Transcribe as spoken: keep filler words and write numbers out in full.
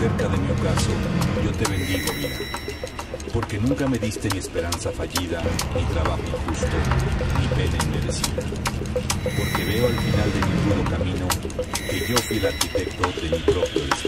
cerca de mi ocaso, yo te bendigo, vida, porque nunca me diste ni esperanza fallida, ni trabajo injusto, ni pena inmerecida, porque veo al final de mi rudo camino que yo fui el arquitecto de mi propio destino.